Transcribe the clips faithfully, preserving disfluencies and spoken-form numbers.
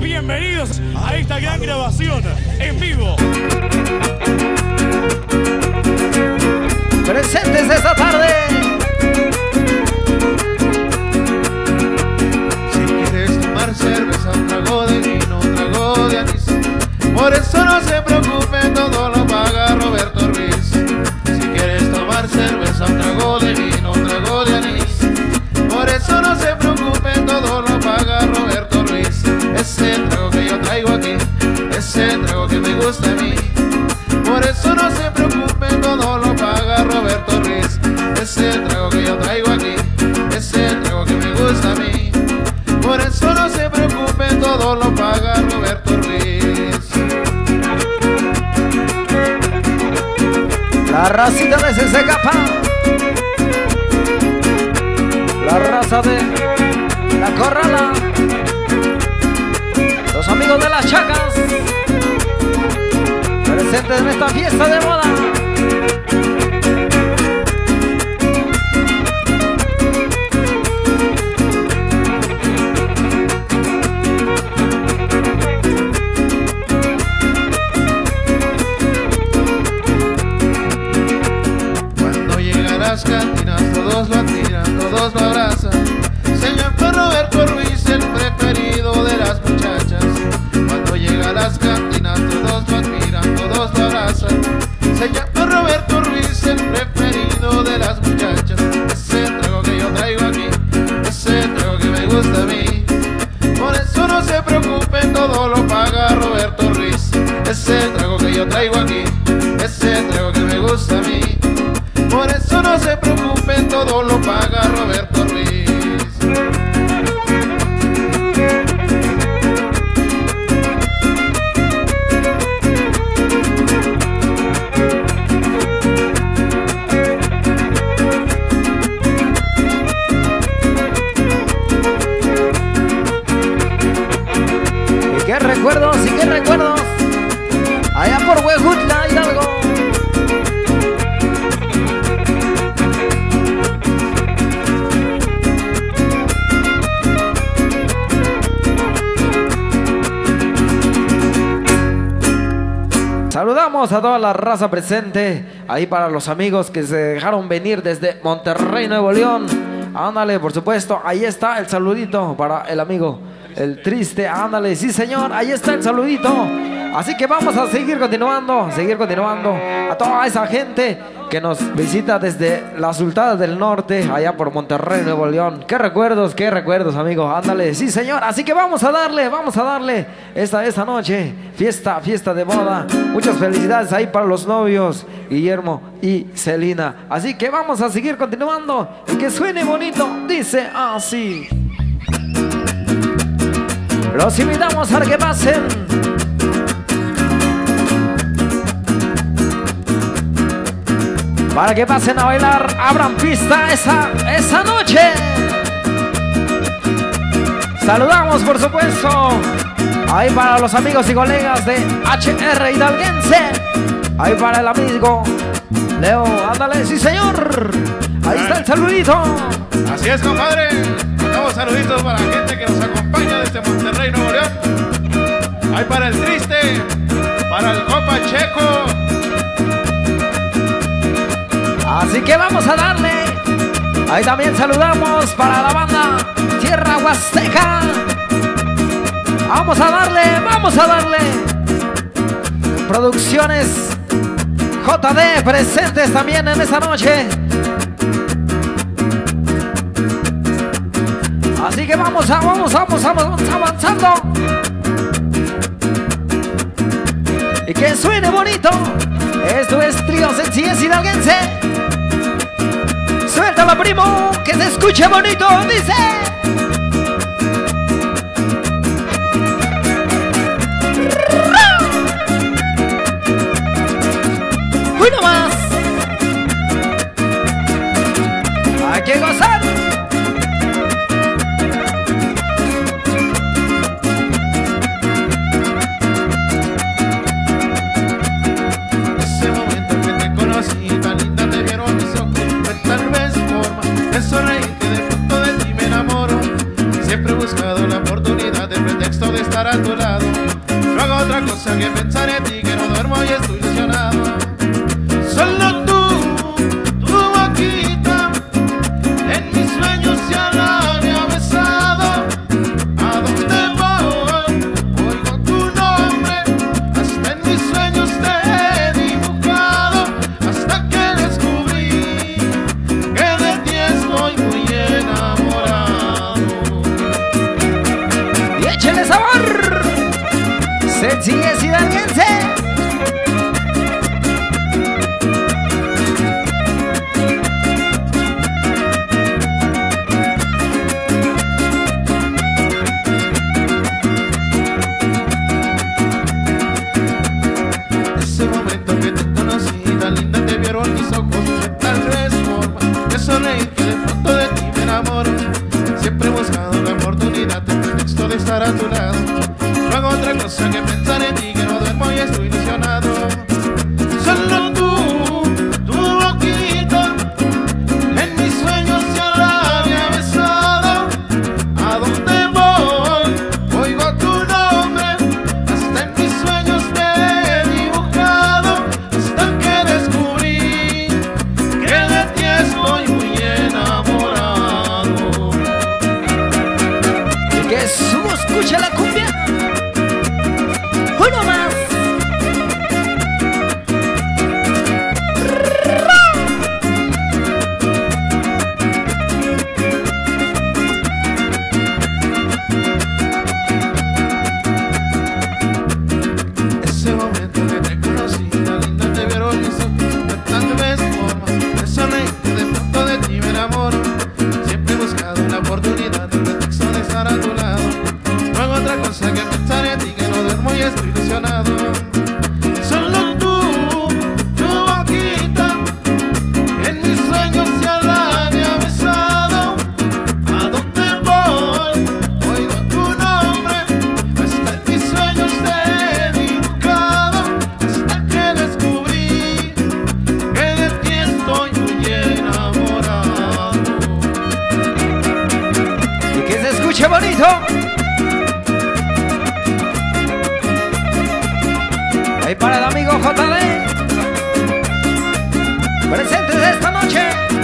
bienvenidos a esta gran grabación en vivo. Presentes esta tarde. Si quieres tomar cerveza, un trago de vino, un trago de anís. Por eso no se preocupe, todo lo paga Roberto Ruiz. Si quieres tomar cerveza, un trago de vino, un trago de anís. Por eso no se preocupe, todo lo paga Roberto Ruiz. Ese trago que yo traigo aquí, ese trago que me gusta a mí. Por eso no se preocupe, todo lo paga Roberto Ruiz. Ese trago que yo traigo aquí, ese trago que me gusta a mí. Por eso no se preocupe, todo lo paga Roberto Ruiz. La racita de C C K, la raza de La Corrala, los amigos de las Chacas, presentes en esta fiesta de boda. Cuando llegan las cantinas todos lo admiran, todos lo abrazan. Se llama Roberto Ruiz, el preferido de las muchachas. Cuando llega a las cantinas todos lo admiran, todos lo abrazan. Se llama Roberto Ruiz, el preferido de las muchachas. Ese trago que yo traigo aquí, ese trago que me gusta a mí. Por eso no se preocupen, todo lo paga Roberto Ruiz. Ese trago que yo traigo aquí, ese trago que me gusta a mí. Por eso no se preocupen, todo lo paga Roberto Ruiz. Y qué recuerdos, y qué recuerdos, allá por Huejutla, Hidalgo. Saludamos a toda la raza presente, ahí para los amigos que se dejaron venir desde Monterrey, Nuevo León. Ándale, por supuesto, ahí está el saludito para el amigo, el triste, ándale, sí señor, ahí está el saludito. Así que vamos a seguir continuando, seguir continuando a toda esa gente que nos visita desde la Sultana del Norte, allá por Monterrey, Nuevo León. Qué recuerdos, qué recuerdos, amigos, ándale, sí señor. Así que vamos a darle, vamos a darle esta, esta noche, fiesta, fiesta de boda. Muchas felicidades ahí para los novios, Guillermo y Celina. Así que vamos a seguir continuando y que suene bonito, dice así. Los invitamos a que pasen. Para que pasen a bailar, abran pista esa, esa noche. Saludamos, por supuesto, ahí para los amigos y colegas de H R Hidalguense. Ahí para el amigo Leo, ándale, sí señor. Ahí está el saludito. Así es, compadre. Mandamos saluditos para la gente que nos acompaña desde Monterrey, Nuevo León. Ahí para el triste, para el compa Checo. Así que vamos a darle. Ahí también saludamos para la banda Tierra Huasteca. Vamos a darle, vamos a darle. Producciones J D presentes también en esta noche. Así que vamos a, vamos, vamos, vamos avanzando. Y que suene bonito. Esto es Trío Sencillez Hidalguense. Suéltala, primo, que se escuche bonito, dice. ¡Uy, no más! ¡Hay que gozar! Ese momento que te conocí, tan linda te vieron mis ojos. Fue tal vez forma de sonreír que de pronto de ti me enamoro. tu lado. No hago otra cosa que pensar en ti, que no duermo y estoy ilusionado. Solo tú, tu boquita, en mis sueños ya la había besado. ¿A dónde voy? Oigo tu nombre, hasta en mis sueños te he dibujado, hasta que descubrí que de ti estoy muy enamorado. Y échale sabor, sencillez hidalguense. Ese momento que te conocí, tan linda te vieron mis ojos, de tal vez forma de sonreír que de pronto de ti me enamoro. Siempre he buscado la oportunidad, el pretexto de estar a tu lado. No hago otra cosa que pensar en ti, que no duermo y estoy ilusionado. Solo tú, tu boquita, en mis sueños ya la había besado. ¿A dónde voy? Oigo tu nombre, hasta en mis sueños te he dibujado, hasta que descubrí que de ti estoy muy enamorado. Y que subo, escucha la cumbia. Uno más. Ese momento que te conocí, tan linda te vieron mis ojos, de tal vez forma de sonreír que de pronto de ti me enamoro. Siempre he buscado la oportunidad, el pretexto de estar a tu lado. No hago otra cosa que pensar en ti, que no duermo y estoy ilusionado. Solo tú, tu boquita, en mis sueños ya la había besado. ¿A dónde voy? Oigo tu nombre, hasta en mis sueños te he dibujado, hasta que descubrí que de ti estoy muy enamorado. Y que se escuche bonito. Ahí para el amigo J D, presentes esta noche.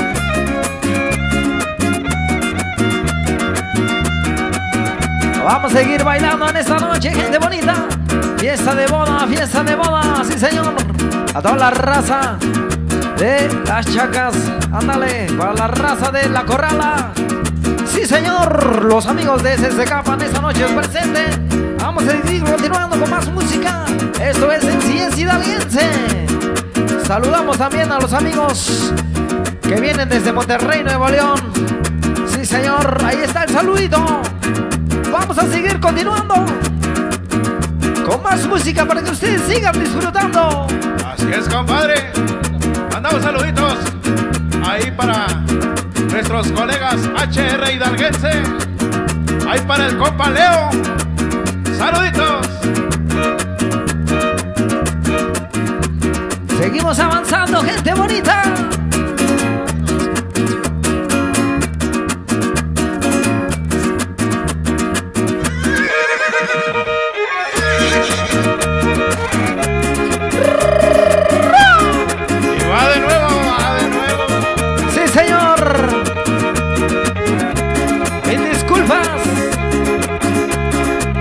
Vamos a seguir bailando en esta noche, gente bonita. Fiesta de boda, fiesta de boda, sí señor. A toda la raza de las chacas, ándale, para la raza de la corrala. Sí señor, los amigos de S S K en esta noche es presente. Vamos a seguir continuando con más música. Esto es Sencillez Hidalguense. Saludamos también a los amigos que vienen desde Monterrey, Nuevo León. Sí señor, ahí está el saludito. Vamos a seguir continuando con más música para que ustedes sigan disfrutando. Así es, compadre. Mandamos saluditos ahí para nuestros colegas H R Hidalguense. Ahí para el compa Leo. Saluditos. Seguimos avanzando, gente bonita. Y va de nuevo, va de nuevo. Sí, señor. Mil disculpas.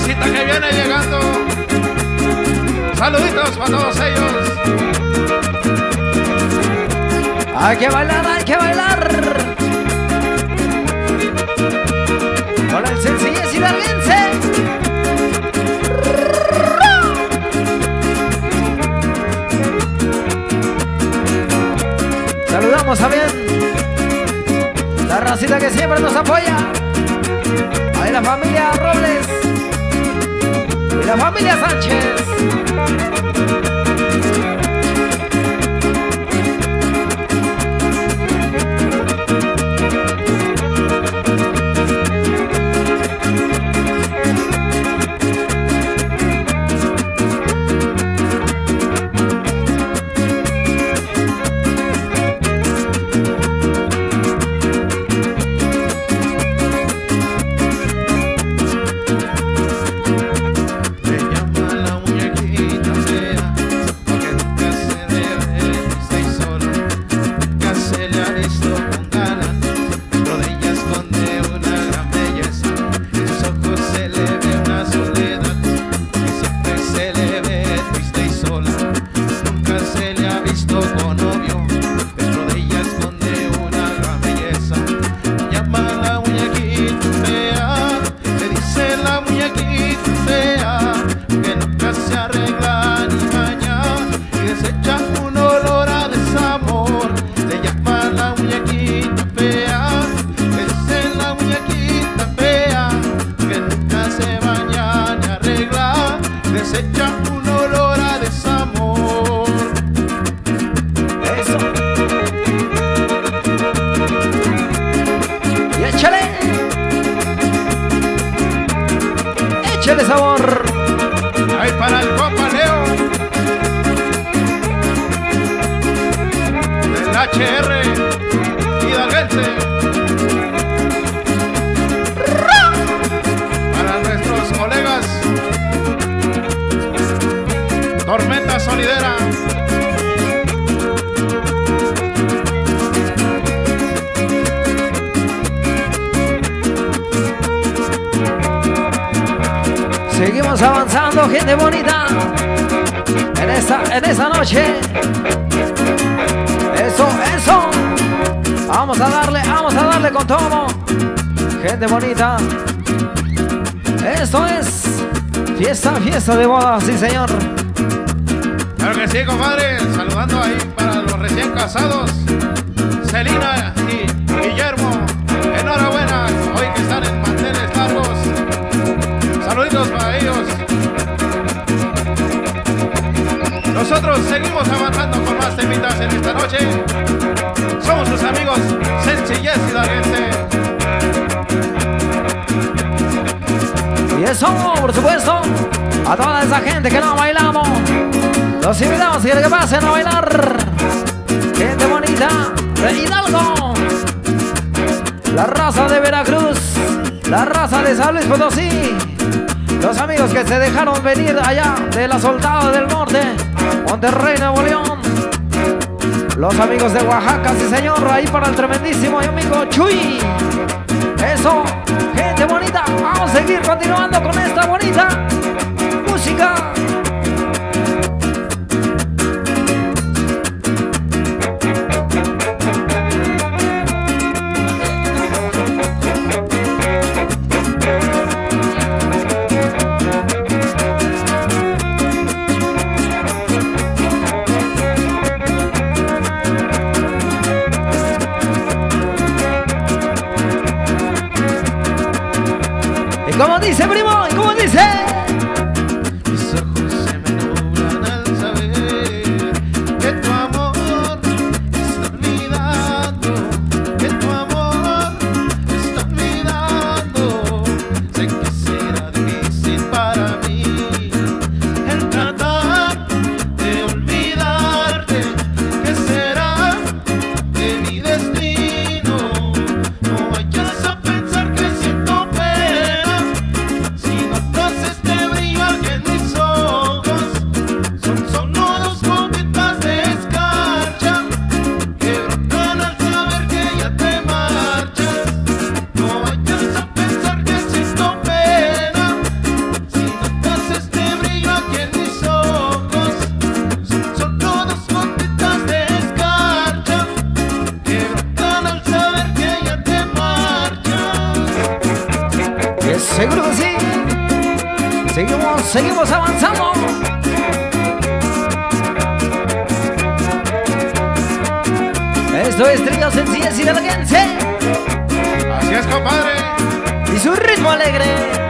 racita que viene llegando. Saluditos para todos ellos. Hay que bailar, hay que bailar. Con el sencillez hidalguense. Saludamos también la racita que siempre nos apoya. Ahí la familia Robles y la familia Sánchez. Échale sabor. Ahí para el compa Leo del H R hidalguense. Para nuestros colegas Tormenta Solidera. Seguimos avanzando, gente bonita, en esta, en esta noche. Eso, eso. Vamos a darle, vamos a darle con todo. Gente bonita. Esto es fiesta, fiesta de boda, sí señor. Claro que sí, compadre. Saludando ahí para los recién casados, Celina y Guillermo. Enhorabuena, hoy que están en manteles largos. Saluditos para ellos. Nosotros seguimos avanzando con más temitas en esta noche. Somos sus amigos Sencillez Hidalguense. Y eso, por supuesto, a toda esa gente que no ha bailado, los invitamos a que pasen a bailar. Gente bonita de Hidalgo, la raza de Veracruz, la raza de San Luis Potosí, los amigos que se dejaron venir allá de la Soltada del Norte, Monterrey, Nuevo León, los amigos de Oaxaca, sí señor, ahí para el tremendísimo y amigo Chuy. Eso, gente bonita, vamos a seguir continuando con esta bonita música. ¿Cómo dice, primo? ¿Cómo dice? Mis ojos se me nublan al saber que tu amor está olvidando, que tu amor está olvidando. Sé que será difícil para mí el tratar de olvidarte. ¿Qué será de mi destino? No vayas a pensar que siento pena si no te haces Seguro que sí. Seguimos, seguimos avanzando. Esto es Trío Sencillez Hidalguense. Así es, compadre. Y su ritmo alegre.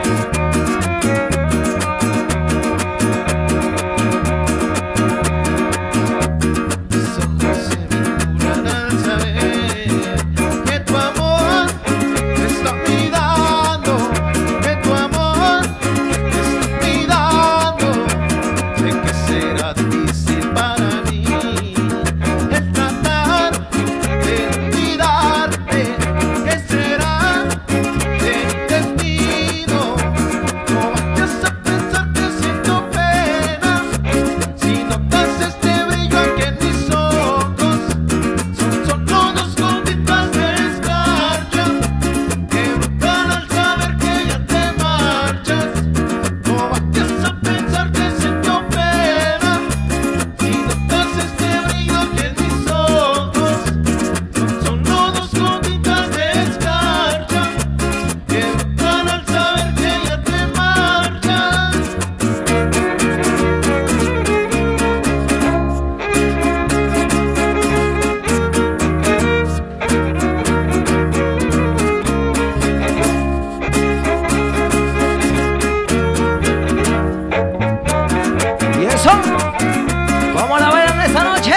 ¿Cómo la bailan esta noche?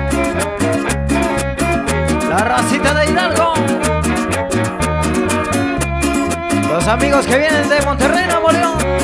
La racita de Hidalgo. Los amigos que vienen de Monterrey, Nuevo León.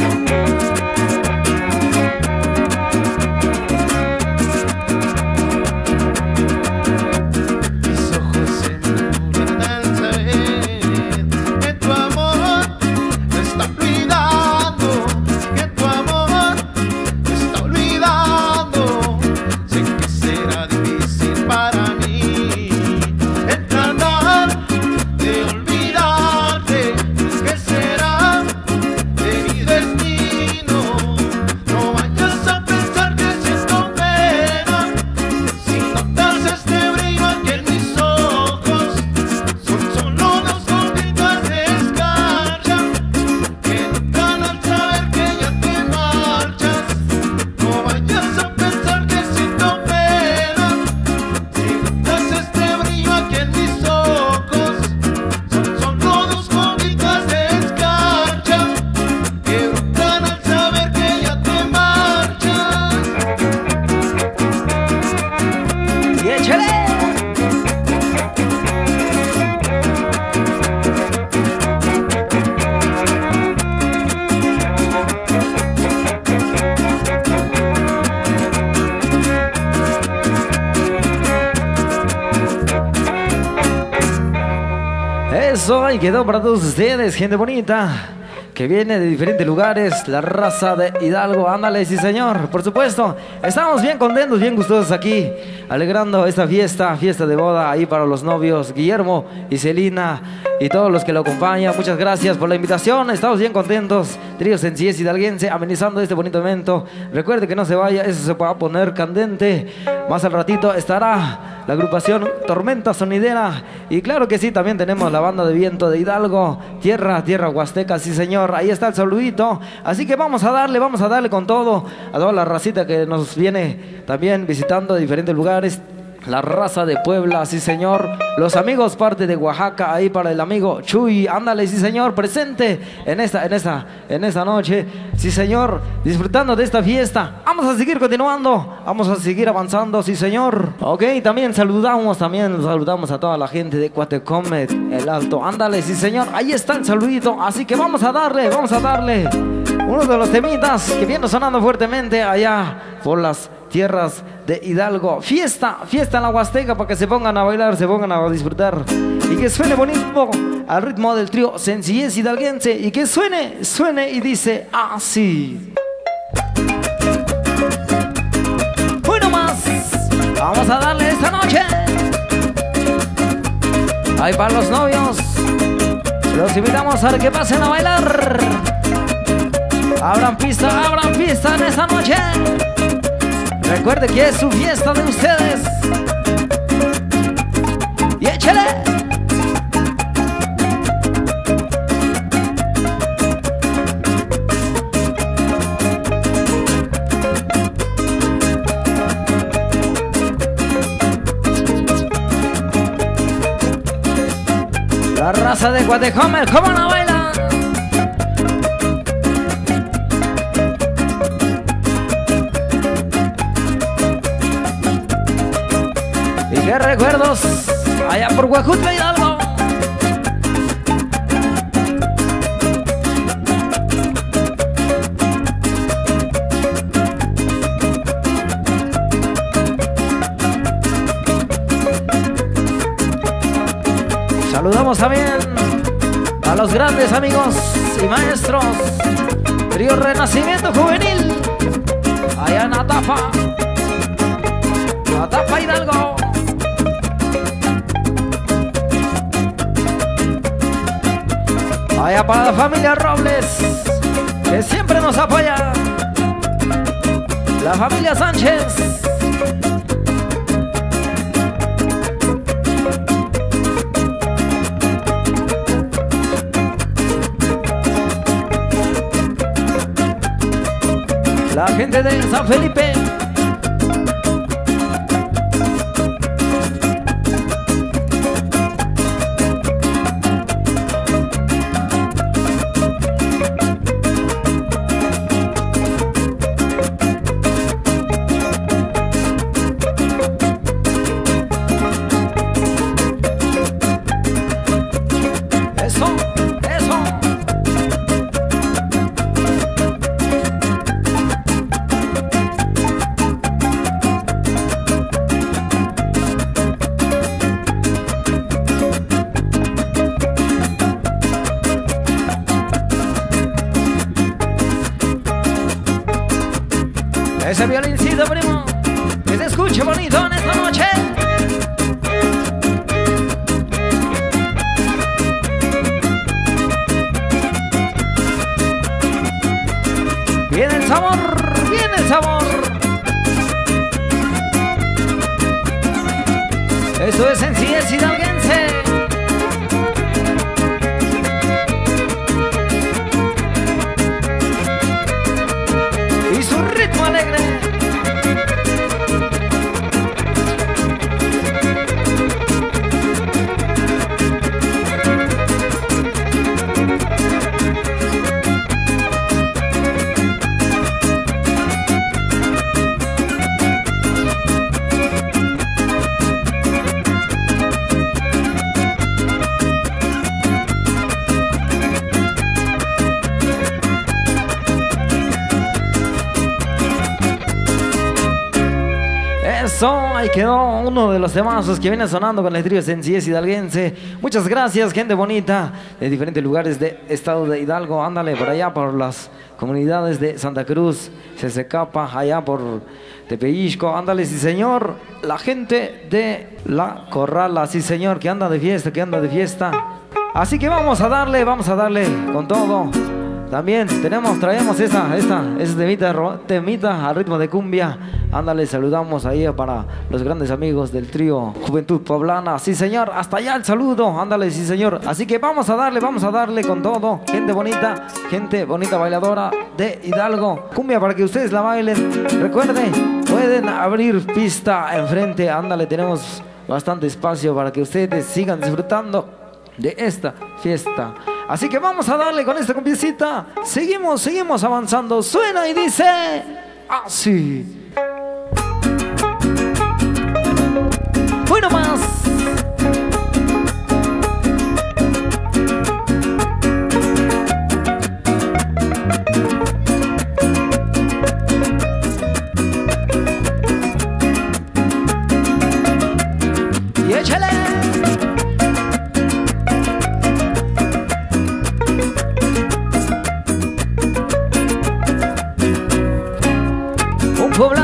Eso ahí quedó para todos ustedes, gente bonita, que viene de diferentes lugares, la raza de Hidalgo. Ándale, sí señor, por supuesto. Estamos bien contentos, bien gustosos aquí, alegrando esta fiesta, fiesta de boda ahí para los novios Guillermo y Celina y todos los que lo acompañan. Muchas gracias por la invitación, estamos bien contentos. Trío Sencillez Hidalguense amenizando este bonito evento. Recuerde que no se vaya, eso se va a poner candente. Más al ratito estará la agrupación Tormenta Sonidera. Y claro que sí, también tenemos la banda de viento de Hidalgo, tierra, tierra huasteca, sí señor. Ahí está el saludito. Así que vamos a darle, vamos a darle con todo a toda la racita que nos viene también visitando de diferentes lugares. La raza de Puebla, sí señor. Los amigos parte de Oaxaca, ahí para el amigo Chuy. Ándale, sí señor, presente en esta, en esta, en esta noche. Sí señor, disfrutando de esta fiesta. Vamos a seguir continuando, vamos a seguir avanzando, sí señor. Ok, también saludamos, también saludamos a toda la gente de Cuatecomet, el Alto. Ándale, sí señor, ahí está el saludito. Así que vamos a darle, vamos a darle uno de los temitas que viene sonando fuertemente allá por las tierras de Hidalgo. Fiesta, fiesta en la Huasteca, para que se pongan a bailar, se pongan a disfrutar y que suene bonito al ritmo del trío Sencillez Hidalguense, y que suene, suene y dice así. Bueno más, vamos a darle esta noche. Ahí para los novios, los invitamos a que pasen a bailar. Abran pista, abran pista en esta noche. Recuerde que es su fiesta de ustedes. Y échale. raza de Guatecomer, ¿cómo no bailan? Y qué recuerdos allá por Huejutla Hidalgo. Saludamos también a los grandes amigos y maestros Trío Renacimiento Juvenil allá en Atapa, Atapa Hidalgo. Allá para la familia Robles, que siempre nos apoya, la familia Sánchez. La gente de San Felipe. Eso, eso. Ese violincito, primo, que se escuche bonito en esta noche. Viene el sabor, viene el sabor. Eso es sencillez hidalguense. Y su ritmo alegre. Eso, ahí quedó uno de los temazos que viene sonando con el trío Sencillez Hidalguense. Muchas gracias, gente bonita de diferentes lugares del estado de Hidalgo. Ándale por allá por las comunidades de Santa Cruz, Cesecapa, allá por Tepeyixco. Ándale, sí señor. La gente de La Corrala, sí señor, que anda de fiesta, que anda de fiesta. Así que vamos a darle, vamos a darle con todo. También tenemos, traemos esta, esta, esta temita, temita a ritmo de cumbia. Ándale, saludamos ahí para los grandes amigos del trío Juventud Poblana. Sí, señor, hasta allá el saludo. Ándale, sí, señor. Así que vamos a darle, vamos a darle con todo. Gente bonita, gente bonita bailadora de Hidalgo. Cumbia para que ustedes la bailen. Recuerden, pueden abrir pista enfrente. Ándale, tenemos bastante espacio para que ustedes sigan disfrutando de esta fiesta. Así que vamos a darle con esta cumbiecita. Seguimos, seguimos avanzando. Suena y dice así. Bueno más. Y échale. Un pueblo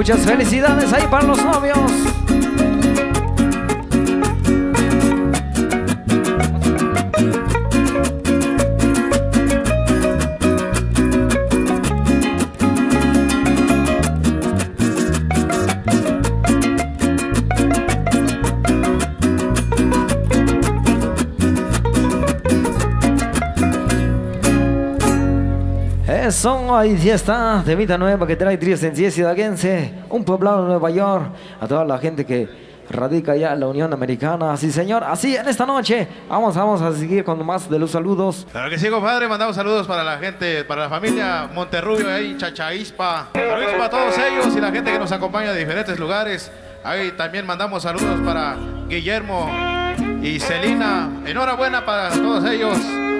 Muchas felicidades ahí para los novios. Eso, ahí ya está, temita nueva que trae Trío Sencillez Hidalguense, un poblado de Nueva York, a toda la gente que radica ya en la Unión Americana. Sí, señor, así en esta noche vamos, vamos a seguir con más de los saludos. Claro que sí, compadre, mandamos saludos para la gente, para la familia Monterrubio, ahí, Chachaispa. Saludos para todos ellos y la gente que nos acompaña de diferentes lugares. Ahí también mandamos saludos para Guillermo y Celina. Enhorabuena para todos ellos.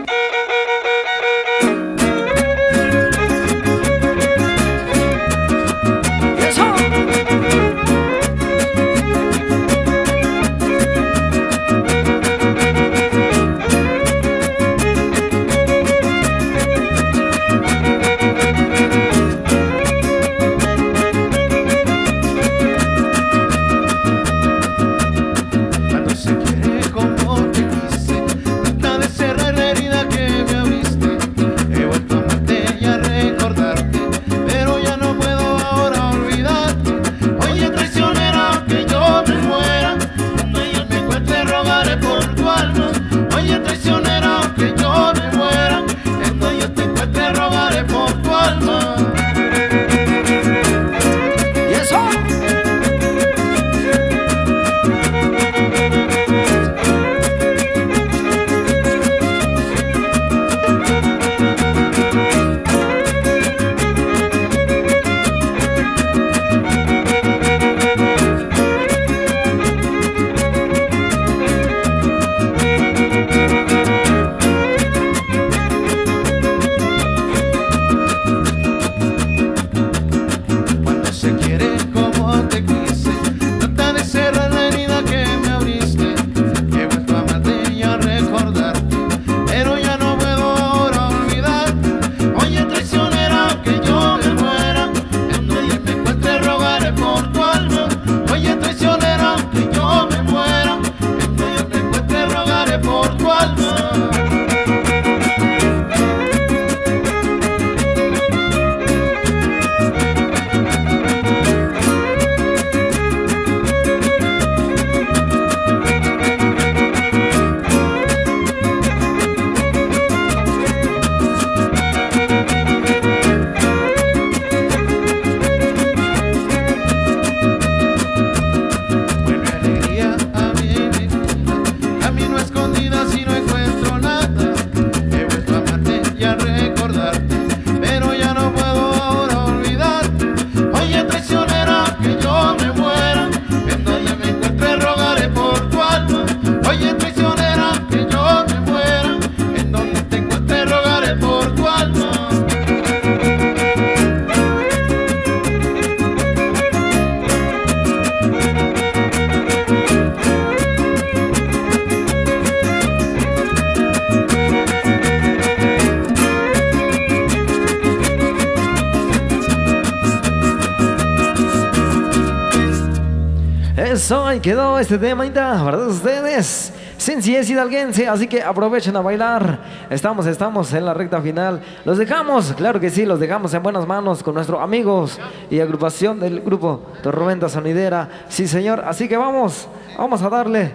Eso, ahí quedó este tema para ustedes. Sencillez hidalguense, así que aprovechen a bailar. Estamos, estamos en la recta final. Los dejamos, claro que sí, los dejamos en buenas manos con nuestros amigos y agrupación del grupo Tormenta Sonidera. Sí, señor, así que vamos, vamos a darle.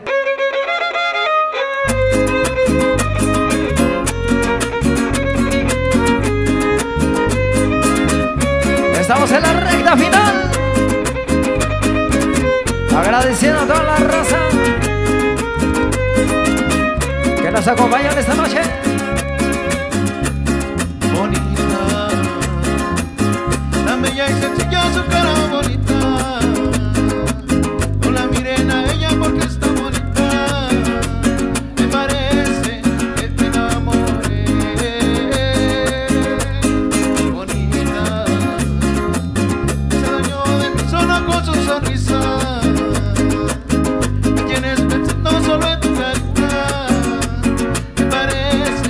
Estamos en la recta final. Agradeciendo a toda la raza que nos acompañan esta noche. Bonita, tan bella y sencilla su cara bonita. No la miren a ella porque está bonita. Me parece que te enamoré. Bonita, se dañó de mí solo con su sonrisa. Solo en tu carita, me parece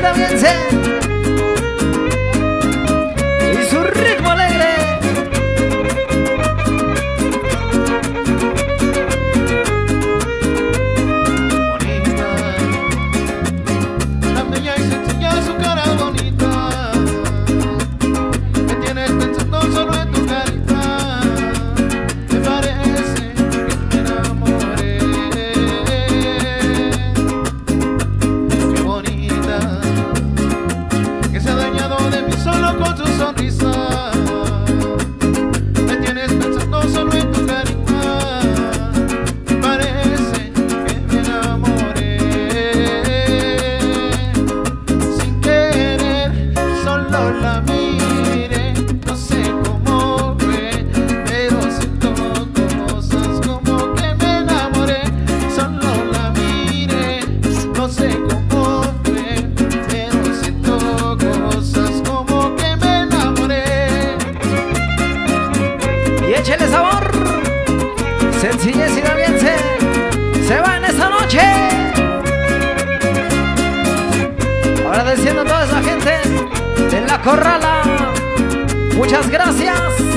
Hidalguense y su ritmo alegre. Échele sabor, sencillez hidalguense, se va en esta noche. Agradeciendo a toda esa gente de La Corrala, muchas gracias.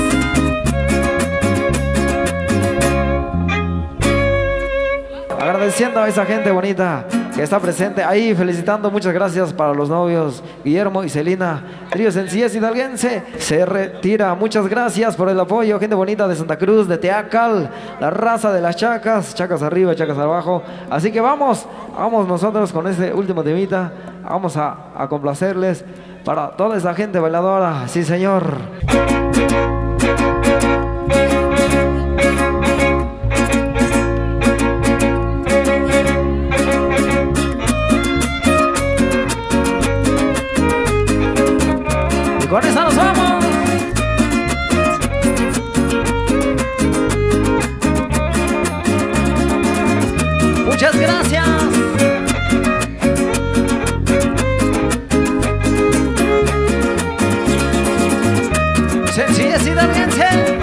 Agradeciendo a esa gente bonita que está presente ahí, felicitando, muchas gracias para los novios Guillermo y Celina. Trío Sencillez Hidalguense se retira, muchas gracias por el apoyo, gente bonita de Santa Cruz, de Teacal, la raza de las chacas, chacas arriba, chacas abajo. Así que vamos, vamos nosotros con este último temita, vamos a, a complacerles para toda esa gente bailadora, sí señor. Con esa nos vamos. Muchas gracias. Sencillez hidalguense.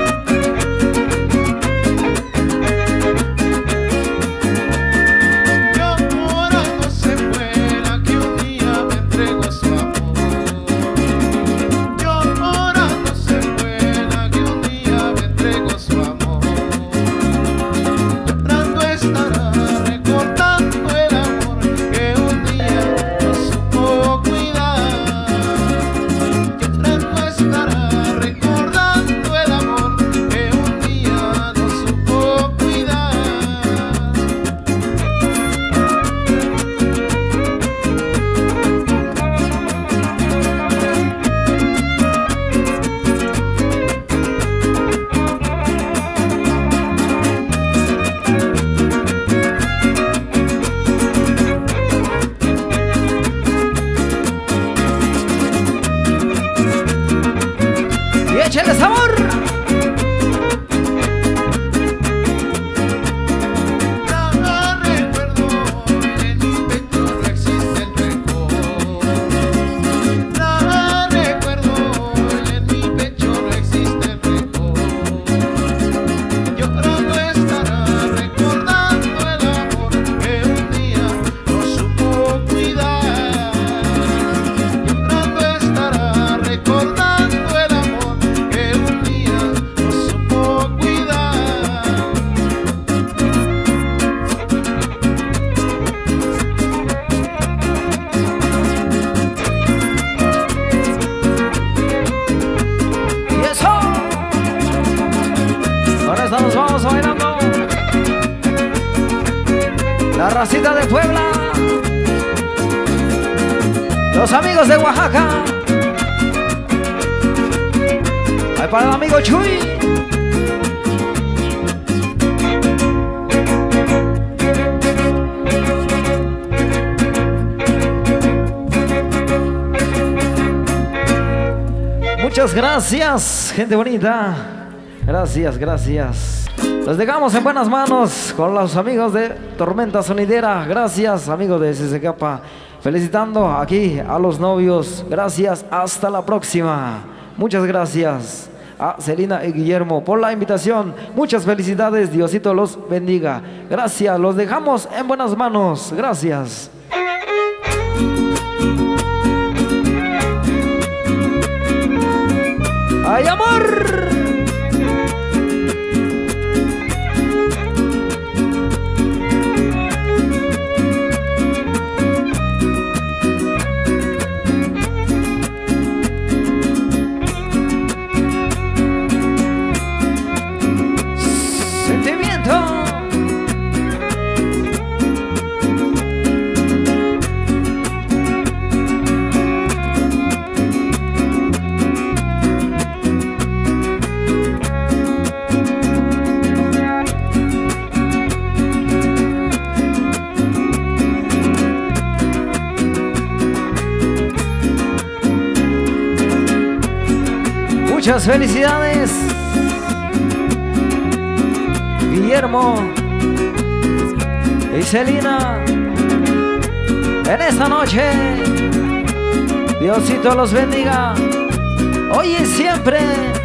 Échale sabor. Nos vamos bailando la racita de Puebla, los amigos de Oaxaca, ahí para el amigo Chuy. Muchas gracias, gente bonita. Gracias, gracias. Los dejamos en buenas manos con los amigos de Tormenta Sonidera. Gracias, amigos de C C K. Felicitando aquí a los novios. Gracias, hasta la próxima. Muchas gracias a Celina y Guillermo por la invitación. Muchas felicidades, Diosito los bendiga. Gracias, los dejamos en buenas manos. Gracias. ¡Ay, amor! Muchas felicidades, Guillermo y Celina, en esta noche. Diosito los bendiga, hoy y siempre.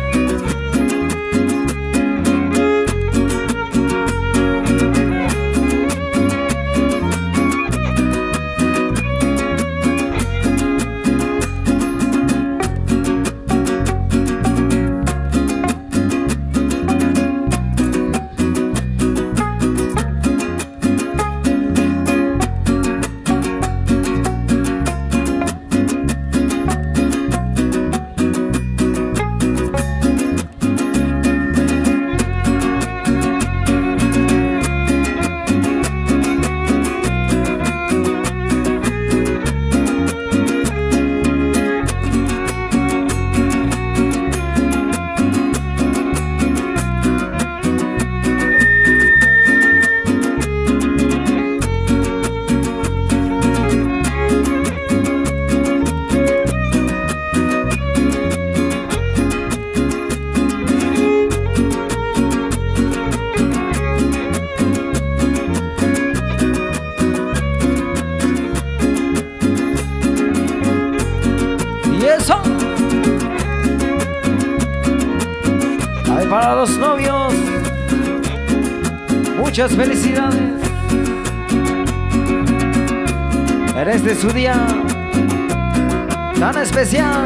Ay, para los novios, muchas felicidades en este su día tan especial.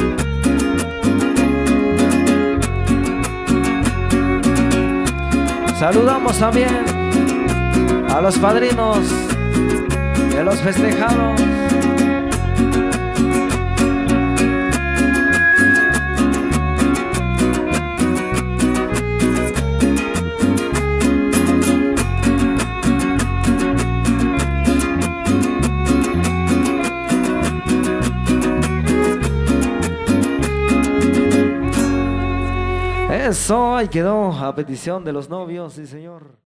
Saludamos también a los padrinos de los festejados. Eso, ahí quedó a petición de los novios, sí señor.